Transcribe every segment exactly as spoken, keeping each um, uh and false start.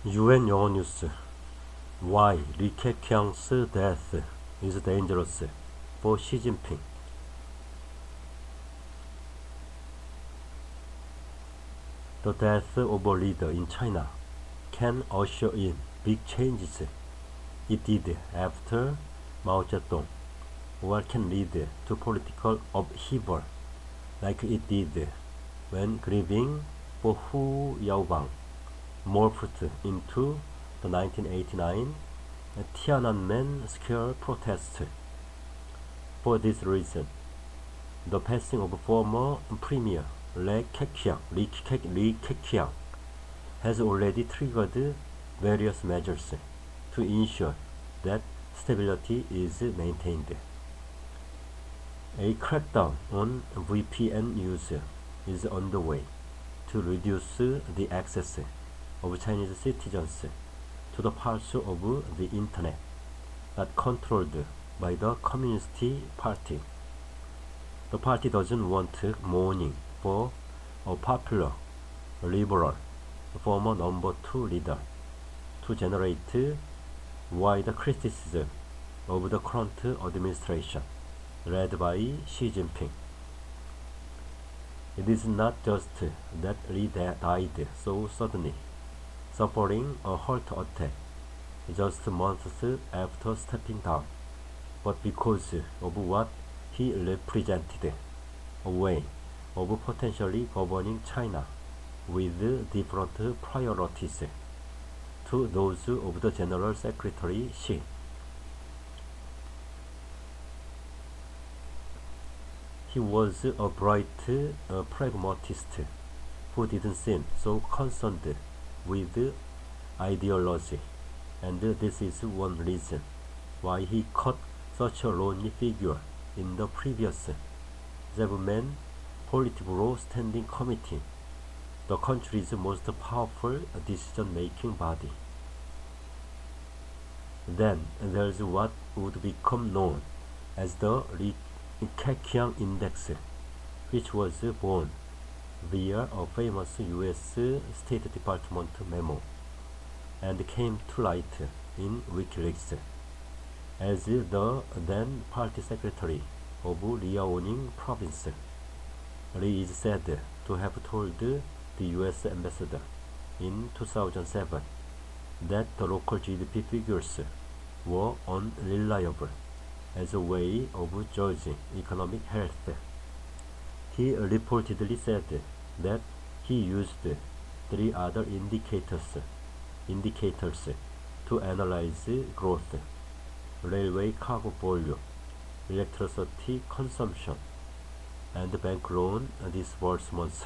유엔 영어 뉴스. Why Li Keqiang's death is dangerous for Xi Jinping. The death of a leader in China can usher in big changes. It did after Mao Zedong, or can lead to political upheaval, like it did when grieving for Hu Yaobang morphed into the nineteen eighty-nine Tiananmen Square protest. For this reason, the passing of former Premier Li Keqiang, Li Ke- Li Keqiang has already triggered various measures to ensure that stability is maintained. A crackdown on V P N use is underway to reduce the access of Chinese citizens to the parts of the internet that controlled by the Communist Party. The party doesn't want mourning for a popular liberal former number two leader to generate wide criticism of the current administration led by Xi Jinping. It is not just that Li died so suddenly, suffering a heart attack just months after stepping down, but because of what he represented, a way of potentially governing China with different priorities to those of the General Secretary Xi. He was a bright uh, pragmatist who didn't seem so concerned with ideology, and this is one reason why he cut such a lonely figure in the previous seven-man Politburo Standing Committee, the country's most powerful decision-making body. Then there's what would become known as the Li Keqiang Index, which was born via a famous U S State Department memo and came to light in WikiLeaks as the then party secretary of Liaoning province. Li is said to have told the U S ambassador in two thousand seven that the local G D P figures were unreliable as a way of judging economic health. He reportedly said that he used three other indicators, indicators to analyze growth: railway cargo volume, electricity consumption, and bank loan disbursements.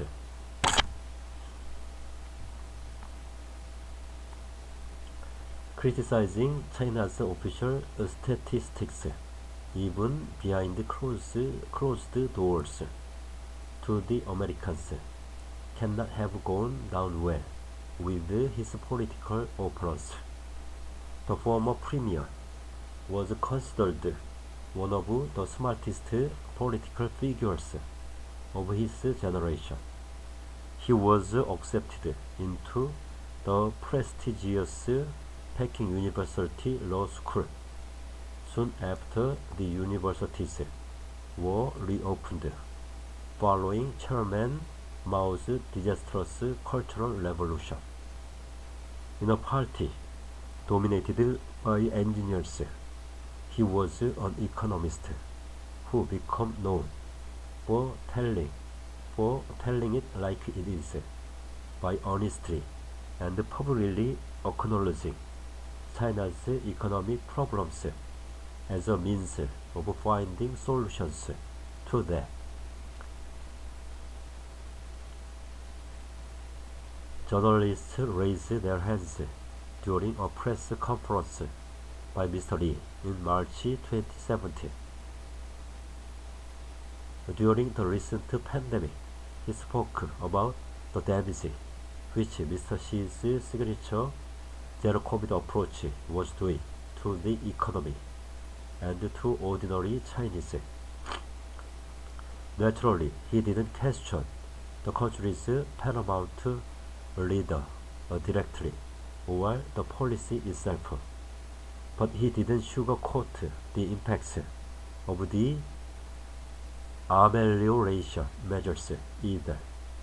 Criticizing China's official statistics, even behind closed, closed doors, to the Americans, cannot have gone down well with his political opponents. The former premier was considered one of the smartest political figures of his generation. He was accepted into the prestigious Peking University Law School soon after the universities were reopened, following Chairman Mao's disastrous Cultural Revolution. In a party dominated by engineers, he was an economist who became known for telling, for telling it like it is, by honestly and publicly acknowledging China's economic problems as a means of finding solutions to them. Journalists raised their hands during a press conference by Mister Li in March twenty seventeen. During the recent pandemic, he spoke about the damage which Mister Xi's signature zero-COVID approach was doing to the economy and to ordinary Chinese. Naturally, he didn't question the country's paramount leader uh, directly, or the policy itself, but he didn't sugarcoat the impacts of the amelioration measures either.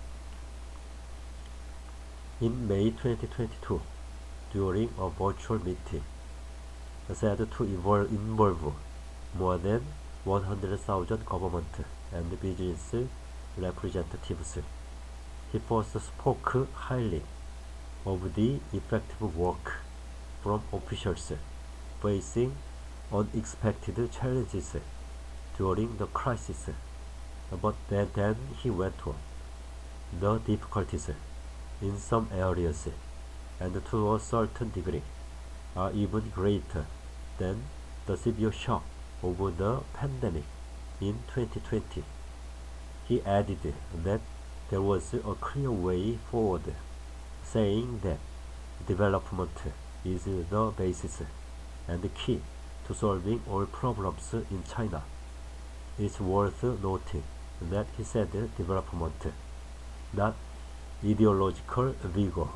In May twenty twenty-two, during a virtual meeting said to involve, involve more than one hundred thousand government and business representatives, he first spoke highly of the effective work from officials facing unexpected challenges during the crisis, but then, then he went on. The difficulties in some areas, and to a certain degree, are even greater than the severe shock of the pandemic in twenty twenty. He added that there was a clear way forward, saying that development is the basis and the key to solving all problems in China. It's worth noting that he said development, not ideological vigor.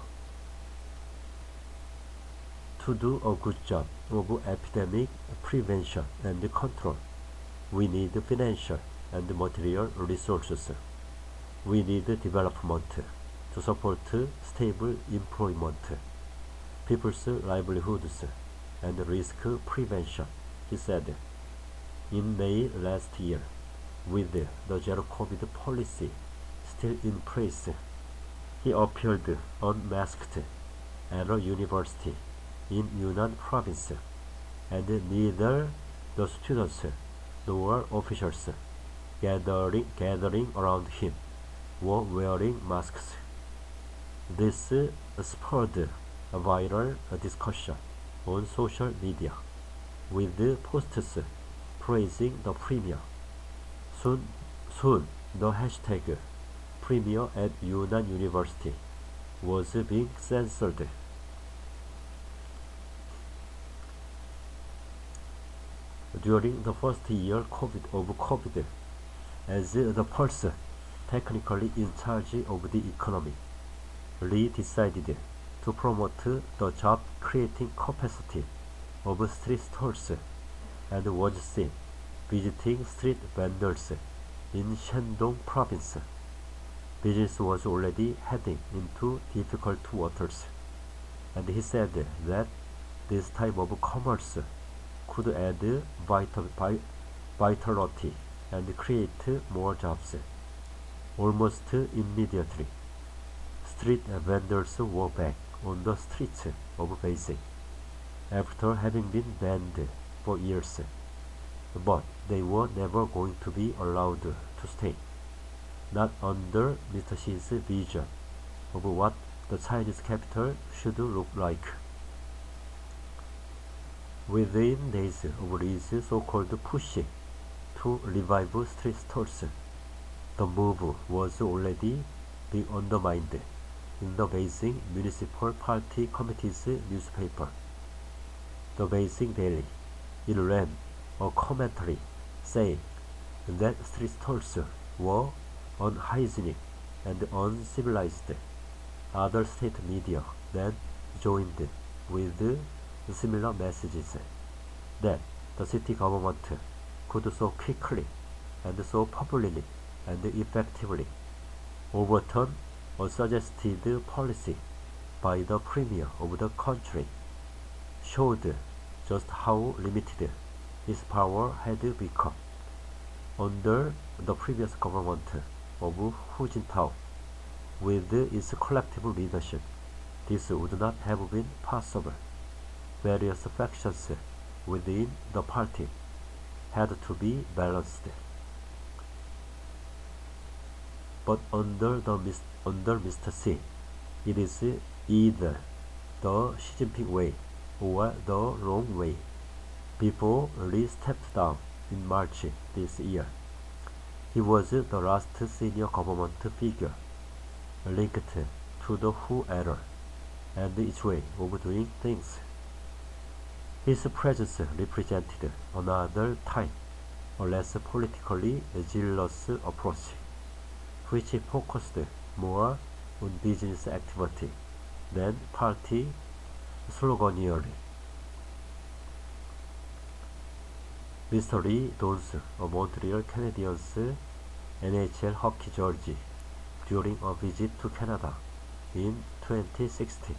To do a good job of epidemic prevention and control, we need financial and material resources. We need development to support stable employment, people's livelihoods, and risk prevention, he said. In May last year, with the zero COVID policy still in place, he appeared unmasked at a university in Yunnan province, and neither the students nor officials gathering, gathering around him were wearing masks. This spurred a viral discussion on social media, with posts praising the premier. Soon, soon the hashtag Premier at Yunnan University was being censored. During the first year COVID of COVID, as the person technically in charge of the economy, Lee decided to promote the job-creating capacity of street stalls and was seen visiting street vendors in Shandong province. Business was already heading into difficult waters, and he said that this type of commerce could add vital, vitality and create more jobs. Almost immediately, street vendors were back on the streets of Beijing after having been banned for years, but they were never going to be allowed to stay, not under Mister Xi's vision of what the Chinese capital should look like. Within days of Lee's so-called push to revive street stalls, the move was already being undermined in the Beijing Municipal Party Committee's newspaper, the Beijing Daily. It ran a commentary saying that street stalls were unhygienic and uncivilized. Other state media then joined with similar messages that the city government could so quickly and so popularly and effectively overturn a suggested policy by the premier of the country, showed just how limited his power had become. Under the previous government of Hu Jintao, with its collective leadership, this would not have been possible. Various factions within the party had to be balanced. But under the under Mister Xi, it is either the Xi Jinping way or the wrong way. Before Lee stepped down in March this year, he was the last senior government figure linked to the Hu era and its way of doing things. His presence represented another time a less politically zealous approach, which focused more on business activity than party sloganeering. Mister Lee dons a Montreal Canadiens N H L hockey jersey during a visit to Canada in twenty sixteen.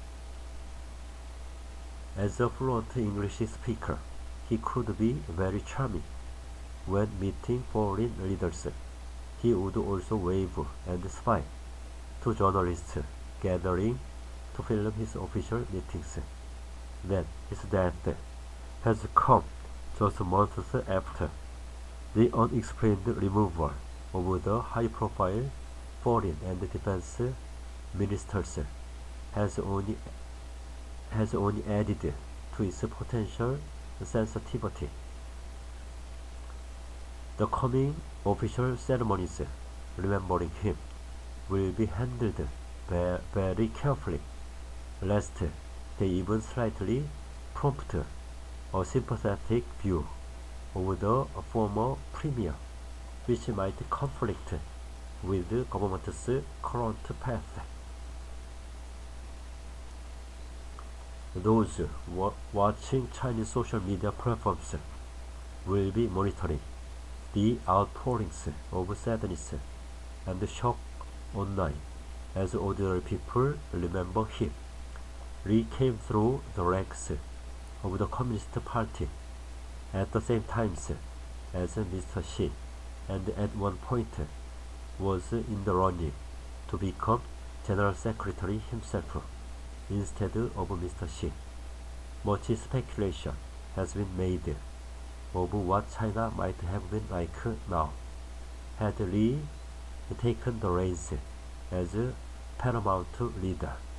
As a fluent English speaker, he could be very charming. When meeting foreign leaders, he would also wave and smile to journalists gathering to film his official meetings. Then his death has come just months after the unexplained removal of the high-profile foreign and defense ministers has only has only added to its potential sensitivity. The coming official ceremonies remembering him will be handled very carefully, lest they even slightly prompt a sympathetic view of the former premier, which might conflict with the government's current path. Those wa watching Chinese social media platforms will be monitoring the outpourings of sadness and shock online as ordinary people remember him. Lee came through the ranks of the Communist Party at the same time as Mister Xi, and at one point was in the running to become General Secretary himself instead of Mister Xi. Much speculation has been made of what China might have been like now had Lee taken the reins as paramount leader.